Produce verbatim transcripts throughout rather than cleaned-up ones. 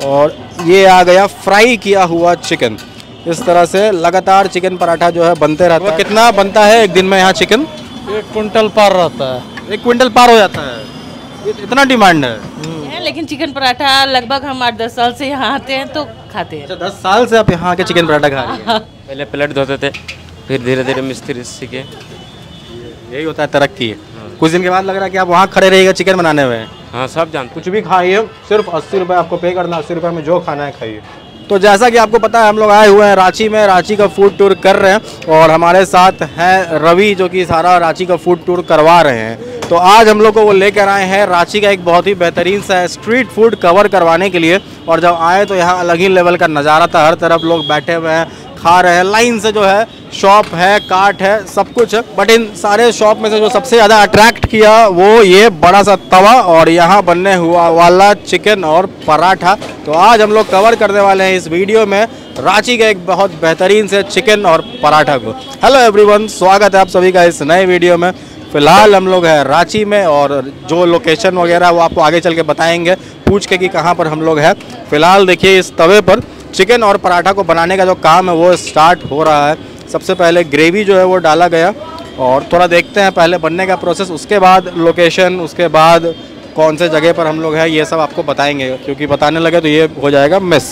और ये आ गया फ्राई किया हुआ चिकन। इस तरह से लगातार चिकन पराठा जो है बनते रहता है। कितना बनता है एक दिन में यहाँ चिकन? एक क्विंटल पार रहता है। एक क्विंटल पार हो जाता है, इतना डिमांड है। लेकिन चिकन पराठा लगभग हम आठ दस साल से यहाँ आते हैं तो खाते हैं। अच्छा, दस साल से आप यहाँ के चिकन पराठा खा रहे हैं? पहले प्लेट धोते थे, फिर धीरे धीरे मिस्त्री सीखे। यही होता है तरक्की। कुछ दिन के बाद लग रहा है कि आप वहाँ खड़े रहिएगा चिकन बनाने हुए। हाँ, सब जानते। कुछ भी खाइए, सिर्फ अस्सी रुपये आपको पे करना, अस्सी रुपये में जो खाना है खाइए। तो जैसा कि आपको पता है हम लोग आए हुए हैं रांची में, रांची का फूड टूर कर रहे हैं और हमारे साथ हैं रवि जो कि सारा रांची का फूड टूर करवा रहे हैं। तो आज हम लोग को वो लेकर आए हैं रांची का एक बहुत ही बेहतरीन सा स्ट्रीट फूड कवर करवाने के लिए। और जब आए तो यहाँ अलग ही लेवल का नज़ारा था, हर तरफ लोग बैठे हुए हैं, खा रहे हैं, लाइन से जो है शॉप है, काट है, सब कुछ है। बट इन सारे शॉप में से जो सबसे ज़्यादा अट्रैक्ट किया वो ये बड़ा सा तवा और यहाँ बनने हुआ वाला चिकन और पराठा। तो आज हम लोग कवर करने वाले हैं इस वीडियो में रांची के एक बहुत बेहतरीन से चिकन और पराठा को। हेलो एवरीवन, स्वागत है आप सभी का इस नए वीडियो में। फ़िलहाल हम लोग हैं रांची में और जो लोकेशन वगैरह वो आपको आगे चल के बताएंगे पूछ के कि कहाँ पर हम लोग हैं। फ़िलहाल देखिए इस तवे पर चिकन और पराठा को बनाने का जो काम है वो स्टार्ट हो रहा है। सबसे पहले ग्रेवी जो है वो डाला गया और थोड़ा देखते हैं पहले बनने का प्रोसेस, उसके बाद लोकेशन, उसके बाद कौन से जगह पर हम लोग हैं ये सब आपको बताएंगे, क्योंकि बताने लगे तो ये हो जाएगा मिस।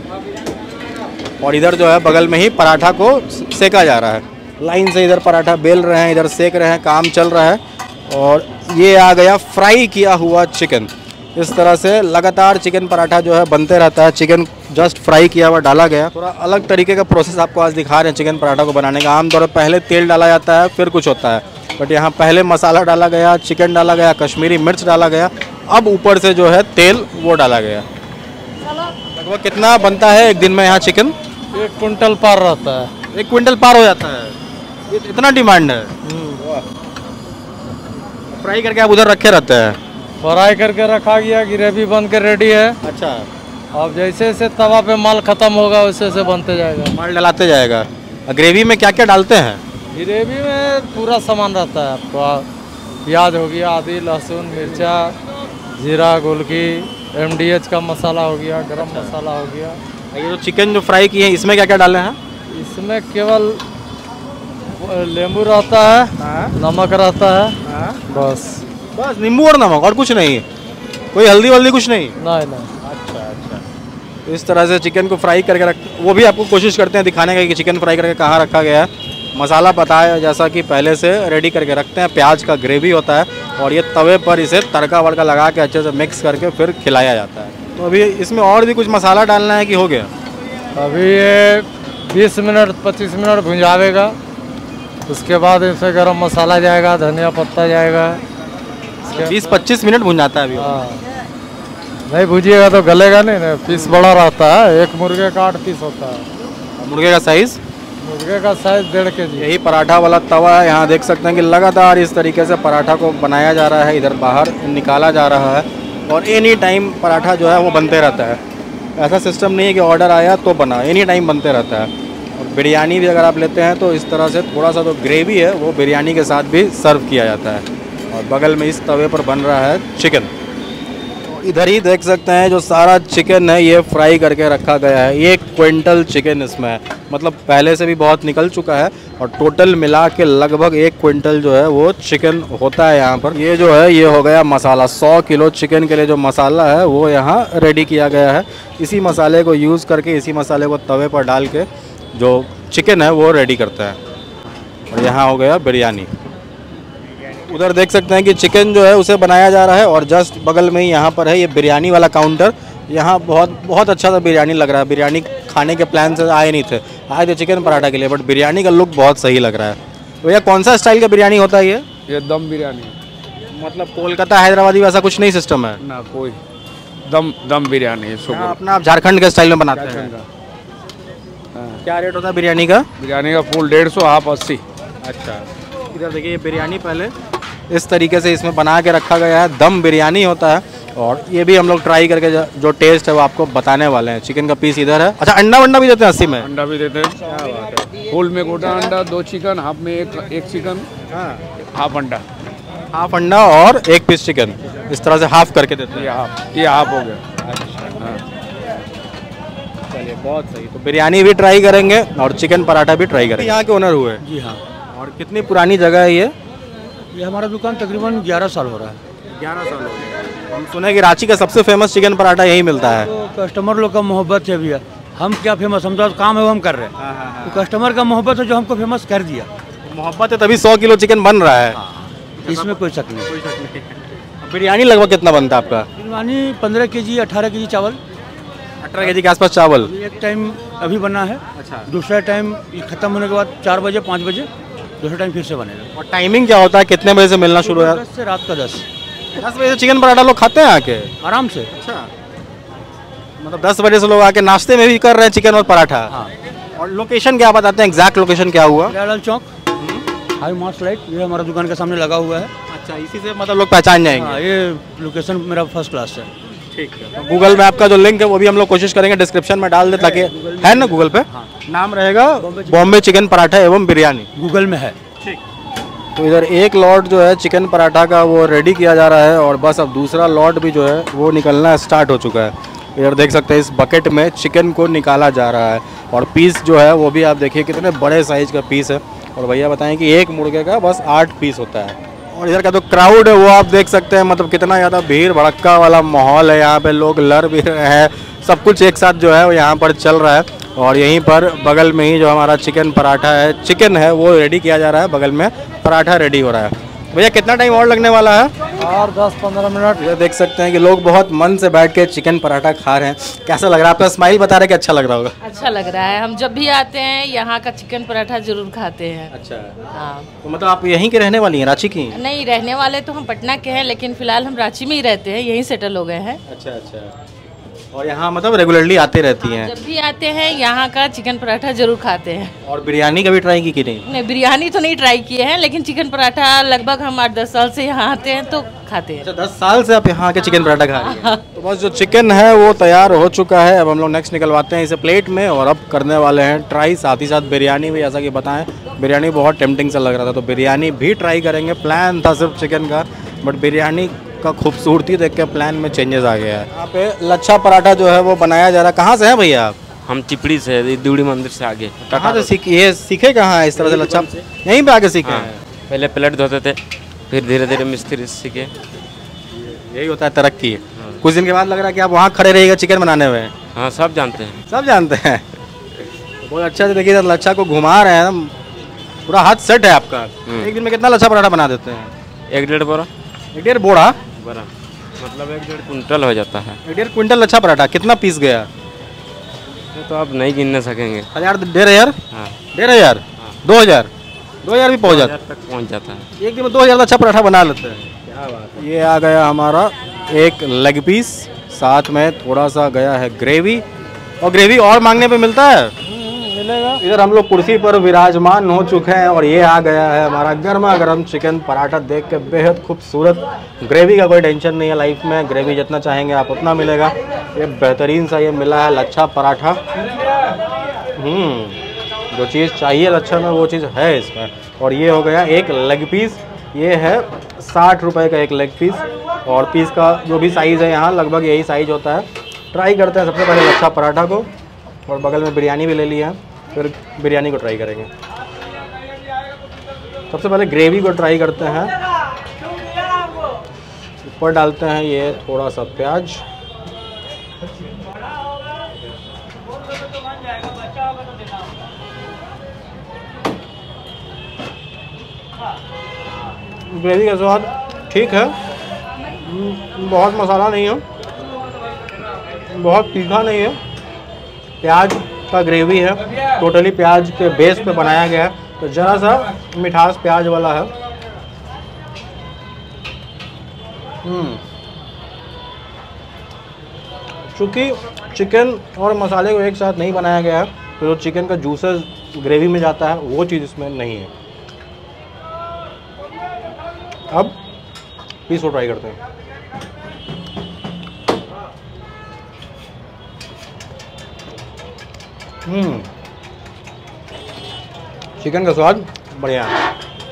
और इधर जो है बगल में ही पराठा को सेका जा रहा है, लाइन से इधर पराठा बेल रहे हैं, इधर सेक रहे हैं, काम चल रहा है। और ये आ गया फ्राई किया हुआ चिकन। इस तरह से लगातार चिकन पराठा जो है बनते रहता है। चिकन जस्ट फ्राई किया हुआ डाला गया। थोड़ा अलग तरीके का प्रोसेस आपको आज दिखा रहे हैं चिकन पराठा को बनाने का। आमतौर पर पहले तेल डाला जाता है फिर कुछ होता है, बट यहाँ पहले मसाला डाला गया, चिकन डाला गया, कश्मीरी मिर्च डाला गया, अब ऊपर से जो है तेल वो डाला गया। लगभग कितना बनता है एक दिन में यहाँ चिकन? एक क्विंटल पार रहता है। एक क्विंटल पार हो जाता है, इतना डिमांड है। फ्राई करके आप उधर रखे रहते हैं? फ्राई करके रखा गया, ग्रेवी बन के रेडी है। अच्छा, अब जैसे जैसे तवा पे माल खत्म होगा वैसे वैसे बनते जाएगा, माल डलाते जाएगा। ग्रेवी में क्या क्या डालते हैं? ग्रेवी में पूरा सामान रहता है आपको। प्याज हो गया, आदि, लहसुन, मिर्चा, जीरा, गोलकी, एमडीएच का मसाला हो गया, गरम मसाला हो गया। ये जो चिकन जो फ्राई किए हैं इसमें क्या क्या डाले हैं? इसमें केवल नींबू रहता है, नमक रहता है, बस बस नींबू और नमक, और कुछ नहीं? कोई हल्दी वल्दी कुछ नहीं? नहीं नहीं। अच्छा अच्छा। इस तरह से चिकन को फ्राई करके रख, वो भी आपको कोशिश करते हैं दिखाने का कि चिकन फ्राई करके कहाँ रखा गया है। मसाला पता है जैसा कि पहले से रेडी करके रखते हैं। प्याज का ग्रेवी होता है और ये तवे पर इसे तड़का वड़का लगा के अच्छे से मिक्स करके फिर खिलाया जाता है। तो अभी इसमें और भी कुछ मसाला डालना है कि हो गया? अभी ये बीस मिनट पच्चीस मिनट भुंजावेगा, उसके बाद इसमें गरम मसाला जाएगा, धनिया पत्ता जाएगा। बीस पच्चीस मिनट भुंजाता है अभी? हाँ, नहीं भुजिएगा तो गलेगा नहीं ना। पीस बड़ा रहता है, एक मुर्गे का आठ पीस होता है। मुर्गे का साइज़? मुर्गे का साइज डेढ़ के जी। यही पराठा वाला तवा है। यहाँ देख सकते हैं कि लगातार इस तरीके से पराठा को बनाया जा रहा है, इधर बाहर निकाला जा रहा है और एनी टाइम पराठा जो है वो बनते रहता है। ऐसा सिस्टम नहीं है कि ऑर्डर आया तो बना, एनी टाइम बनते रहता है। और बिरयानी भी अगर आप लेते हैं तो इस तरह से थोड़ा सा जो ग्रेवी है वो बिरयानी के साथ भी सर्व किया जाता है। और बगल में इस तवे पर बन रहा है चिकन। इधर ही देख सकते हैं जो सारा चिकन है ये फ्राई करके रखा गया है। एक क्विंटल चिकन इसमें है, मतलब पहले से भी बहुत निकल चुका है और टोटल मिला के लगभग एक क्विंटल जो है वो चिकन होता है यहाँ पर। ये जो है ये हो गया मसाला। सौ किलो चिकन के लिए जो मसाला है वो यहाँ रेडी किया गया है। इसी मसाले को यूज़ करके, इसी मसाले को तवे पर डाल के जो चिकन है वो रेडी करता है। और यहाँ हो गया बिरयानी। उधर देख सकते हैं कि चिकन जो है उसे बनाया जा रहा है और जस्ट बगल में ही यहाँ पर है ये बिरयानी वाला काउंटर। यहाँ बहुत बहुत अच्छा सा बिरयानी लग रहा है। बिरयानी खाने के प्लान से आए नहीं थे, आए थे चिकन पराठा के लिए, बट बिरयानी का लुक बहुत सही लग रहा है। भैया कौन सा स्टाइल का बिरयानी होता है ये? ये दम बिरयानी। मतलब कोलकाता हैदराबादी वैसा कुछ नहीं सिस्टम है ना? कोई दम दम बिरयानी है। अपना आप झारखंड के स्टाइल में बनाते हैं? क्या रेट होता है बिरयानी का? बिरयानी का फुल डेढ़ सौ, हाफ अस्सी। अच्छा, इधर देखिए ये बिरयानी पहले इस तरीके से इसमें बना के रखा गया है। दम बिरयानी होता है और ये भी हम लोग ट्राई करके जो टेस्ट है वो आपको बताने वाले हैं। चिकन का पीस इधर है। अच्छा, अंडा वंडा भी देते हैं? अस्सी में अंडा भी देते हैं। क्या बात है। फुल में गोटा अंडा, दो चिकन, हाफ में एक एक चिकन, हाफ अंडा, हाफ अंडा और एक पीस चिकन, इस तरह से हाफ करके देते हैं। ये हाफ ये हाफ हो गया। चलिए बहुत सही। तो बिरयानी भी ट्राई करेंगे और चिकन पराठा भी ट्राई करेंगे। यहाँ के ओनर हुए? जी हाँ। और कितनी पुरानी जगह है ये? ये हमारा दुकान तकरीबन ग्यारह साल हो रहा है। ग्यारह साल हो गए। हम सुने कि रांची का सबसे फेमस चिकन पराठा यही मिलता है। तो कस्टमर लोग का मोहब्बत है भैया, हम क्या फेमस, हम तो काम है वो हम कर रहे हैं। तो कस्टमर का मोहब्बत है जो हमको फेमस कर दिया। मोहब्बत है तभी सौ किलो चिकन बन रहा है। इसमें कोई शक नहीं। कोई शक नहीं। बिरयानी लगभग कितना बनता है आपका? बिरयानी पंद्रह के जी अठारह के जी चावल, अठारह के जी के आसपास चावल। एक टाइम अभी बना है। अच्छा। दूसरा टाइम खत्म होने के बाद चार बजे पाँच बजे दूसरा टाइम फिर से बनेगा। और टाइमिंग क्या होता है, कितने बजे से मिलना शुरू है? दस से रात का दस। दस बजे से चिकन पराठा लोग खाते हैं आके आराम से। अच्छा, मतलब दस बजे से लोग आके नाश्ते में भी कर रहे हैं चिकन और पराठा। हाँ। और लोकेशन क्या बताते हैं, एग्जैक्ट लोकेशन क्या हुआ? लाल चौक हाई मार्च लाइट, ये हमारा दुकान के सामने लगा हुआ है। अच्छा, इसी से मतलब लोग पहचान जाएंगे। हाँ, ये लोकेशन मेरा फर्स्ट क्लास है। ठीक है। तो गूगल मैप का जो लिंक है वो भी हम लोग कोशिश करेंगे डिस्क्रिप्शन में डाल दे, ताकि है ना गूगल पे। हाँ। नाम रहेगा बॉम्बे चिकन पराठा एवं बिरयानी। गूगल में है। ठीक। तो इधर एक लॉट जो है चिकन पराठा का वो रेडी किया जा रहा है और बस अब दूसरा लॉट भी जो है वो निकलना स्टार्ट हो चुका है। इधर देख सकते हैं इस बकेट में चिकन को निकाला जा रहा है और पीस जो है वो भी आप देखिए कितने बड़े साइज का पीस है। और भैया बताएं कि एक मुर्गे का बस आठ पीस होता है। और इधर का जो क्राउड है वो आप देख सकते हैं, मतलब कितना ज़्यादा भीड़ भड़क्का वाला माहौल है। यहाँ पे लोग लड़ भी रहे हैं, सब कुछ एक साथ जो है वो यहाँ पर चल रहा है। और यहीं पर बगल में ही जो हमारा चिकन पराठा है, चिकन है वो रेडी किया जा रहा है, बगल में पराठा रेडी हो रहा है। भैया कितना टाइम और लगने वाला है? और दस पंद्रह मिनट। ये देख सकते हैं कि लोग बहुत मन से बैठ के चिकन पराठा खा रहे हैं। कैसा लग रहा है? आपका स्माइल बता रहे हैं कि अच्छा लग रहा होगा। अच्छा लग रहा है। हम जब भी आते हैं यहाँ का चिकन पराठा जरूर खाते हैं। अच्छा, हाँ। तो मतलब आप यहीं के रहने वाली हैं, रांची की? नहीं, रहने वाले तो हम पटना के हैं, लेकिन फिलहाल हम रांची में ही रहते हैं, यहीं सेटल हो गए हैं। अच्छा अच्छा। और यहाँ मतलब रेगुलरली आते रहती हैं? जब भी आते हैं यहाँ का चिकन पराठा जरूर खाते हैं। और बिरयानी कभी ट्राई की कि नहीं? नहीं, बिरयानी तो नहीं ट्राई किए हैं, लेकिन चिकन पराठा लगभग हम आठ दस साल से यहाँ आते हैं तो खाते हैं। अच्छा, दस साल से आप यहाँ के चिकन पराठा खा रही हैं। तो बस जो चिकन है वो तैयार हो चुका है। अब हम लोग नेक्स्ट निकलवाते हैं इसे प्लेट में और अब करने वाले हैं ट्राई। साथ ही साथ बिरयानी भी, जैसा कि बताएं बिरयानी बहुत टेम्पटिंग सा लग रहा था, तो बिरयानी भी ट्राई करेंगे। प्लान था सिर्फ चिकन का, बट बिरयानी का खूबसूरती देख के प्लान में चेंजेस आ गया है। यहाँ पे लच्छा पराठा जो है वो बनाया जा रहा है। कहाँ से है भैया आप? हम चिपड़ी से, दिवड़ी मंदिर से आगे। कहाँ से सीख ये सीखे कहाँ है इस तरह से लच्छा? यहीं पे आके सीखे हाँ। हैं? पहले प्लेट धोते थे, फिर धीरे धीरे मिस्त्री सीखे। यही होता है तरक्की। कुछ दिन के बाद लग रहा है कि आप वहाँ खड़े रहिएगा चिकन बनाने में। हाँ, सब जानते हैं। सब जानते हैं। बहुत अच्छा से देखिए, इधर लच्छा को घुमा रहे हैं, पूरा हाथ सेट है आपका। एक दिन में कितना लच्छा पराठा बना देते हैं? एक डेढ़ बोरा। एक डेढ़ बोरा? बड़ा मतलब एक डेढ़ कुंटल हो जाता है। एक डेढ़ क्विंटल लच्छा पराठा। कितना पीस गया? ये तो आप नहीं गिनने सकेंगे। हजार, डेढ़ हजार, हाँ, डेढ़ हजार, दो हजार, दो हजार भी पहुँच जाता हजार तक पहुँच जाता है। है। एक दिन में दो हजार लच्छा पराठा बना लेते हैं। क्या बात है। ये आ गया हमारा एक लेग पीस, साथ में थोड़ा सा गया है ग्रेवी। और ग्रेवी और मांगने पे मिलता है? मिलेगा। इधर हम लोग कुर्सी पर विराजमान हो चुके हैं और ये आ गया है हमारा गर्मा गर्म चिकन पराठा। देख के बेहद खूबसूरत। ग्रेवी का कोई टेंशन नहीं है लाइफ में, ग्रेवी जितना चाहेंगे आप उतना मिलेगा। ये बेहतरीन सा ये मिला है लच्छा पराठा। हम्म जो चीज़ चाहिए लच्छा में वो चीज़ है इसमें। और ये हो गया एक लेग पीस। ये है साठ रुपए का एक लेग पीस। और पीस का जो भी साइज़ है यहाँ लगभग यही साइज़ होता है। ट्राई करते हैं सबसे पहले लच्छा पराठा को, और बगल में बिरयानी भी ले लिया है, फिर बिरयानी को ट्राई करेंगे। सबसे पहले ग्रेवी को ट्राई करते हैं। ऊपर डालते हैं ये थोड़ा सा प्याज। ग्रेवी का स्वाद ठीक है, बहुत मसाला नहीं है, बहुत तीखा नहीं है। प्याज का ग्रेवी है, टोटली प्याज के बेस पे बनाया गया है, तो ज़रा सा मिठास प्याज वाला है। हम्म चूँकि चिकन और मसाले को एक साथ नहीं बनाया गया है, तो जो चिकन का जूसेस ग्रेवी में जाता है वो चीज़ इसमें नहीं है। अब पीस को ट्राई करते हैं। हम्म चिकन का स्वाद बढ़िया है।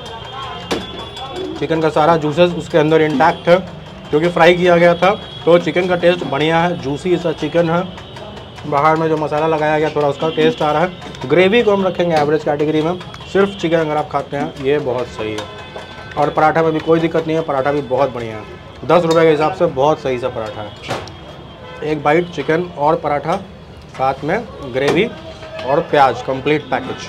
चिकन का सारा जूसेस उसके अंदर इंटैक्ट है, क्योंकि फ्राई किया गया था, तो चिकन का टेस्ट बढ़िया है। जूसी सा चिकन है बाहर में जो मसाला लगाया गया थोड़ा उसका टेस्ट आ रहा है। ग्रेवी को हम रखेंगे एवरेज कैटेगरी में। सिर्फ चिकन अगर आप खाते हैं ये बहुत सही है। और पराठा में भी कोई दिक्कत नहीं है, पराठा भी बहुत बढ़िया है। दस रुपये के हिसाब से बहुत सही सा पराठा है। एक बाइट चिकन और पराठा, साथ में ग्रेवी और प्याज, कंप्लीट पैकेज।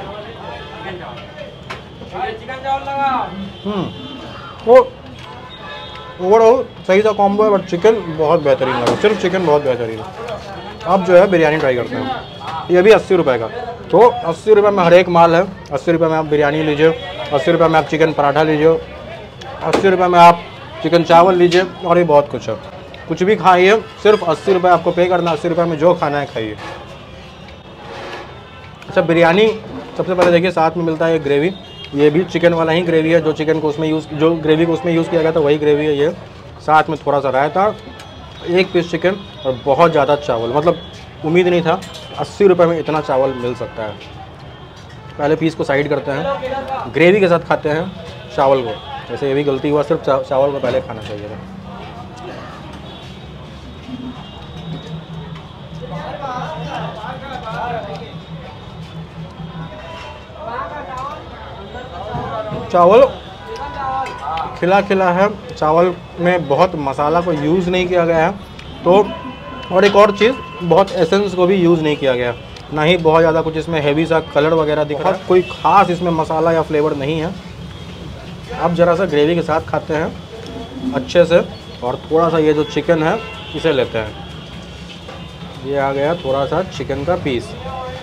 हम्म वो ओवरऑल सही सा कॉम्बो है, बट चिकन बहुत बेहतरीन लगा। सिर्फ चिकन बहुत बेहतरीन है। अब जो है बिरयानी ट्राई करते हैं। ये भी अस्सी रुपये का। तो अस्सी रुपये में हर एक माल है। अस्सी रुपये में आप बिरयानी लीजिए, अस्सी रुपये में आप चिकन पराठा लीजिए, अस्सी रुपये में आप चिकन चावल लीजिए, और ये बहुत कुछ है। कुछ भी खाइए, सिर्फ अस्सी रुपये आपको पे करना। अस्सी रुपये में जो खाना है खाइए। अच्छा, बिरयानी सबसे पहले देखिए साथ में मिलता है ग्रेवी। ये भी चिकन वाला ही ग्रेवी है, जो चिकन को उसमें यूज़ जो ग्रेवी को उसमें यूज़ किया गया था वही ग्रेवी है ये। साथ में थोड़ा सा रायता, एक पीस चिकन और बहुत ज़्यादा चावल। मतलब उम्मीद नहीं था अस्सी रुपये में इतना चावल मिल सकता है। पहले पीस को साइड करते हैं, ग्रेवी के साथ खाते हैं चावल को। जैसे ये भी गलती हुआ, सिर्फ चा, चावल को पहले खाना चाहिए था। चावल खिला खिला है, चावल में बहुत मसाला को यूज़ नहीं किया गया है। तो और एक और चीज़, बहुत एसेंस को भी यूज़ नहीं किया गया, ना ही बहुत ज़्यादा कुछ इसमें हैवी सा कलर वगैरह दिख रहा है। कोई ख़ास इसमें मसाला या फ्लेवर नहीं है। अब ज़रा सा ग्रेवी के साथ खाते हैं अच्छे से, और थोड़ा सा ये जो चिकन है इसे लेते हैं। ये आ गया थोड़ा सा चिकन का पीस।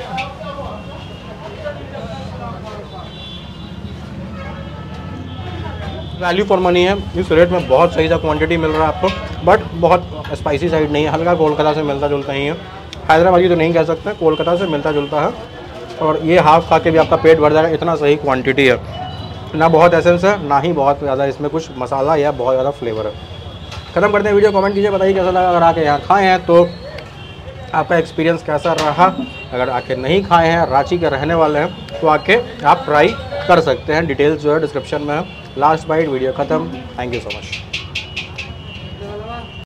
वैल्यू फॉर मनी है। इस रेट में बहुत सही सा क्वांटिटी मिल रहा है आपको, बट बहुत स्पाइसी साइड नहीं है, हल्का कोलकाता से मिलता जुलता ही है। हैदराबादी तो नहीं कह सकते, कोलकाता से मिलता जुलता है। और ये हाफ खा के भी आपका पेट भर जाएगा, इतना सही क्वांटिटी है। ना बहुत एसेंस है, ना ही बहुत ज़्यादा इसमें कुछ मसाला या बहुत ज़्यादा फ्लेवर है। खत्म करते हैं वीडियो। कमेंट कीजिए, बताइए कैसा लगा। अगर आके यहाँ खाए हैं तो आपका एक्सपीरियंस कैसा रहा। अगर आके नहीं खाए हैं, रांची के रहने वाले हैं, तो आके आप ट्राई कर सकते हैं। डिटेल्स जो है डिस्क्रिप्शन में है। लास्ट बाइट वीडियो ख़त्म। Thank you so much.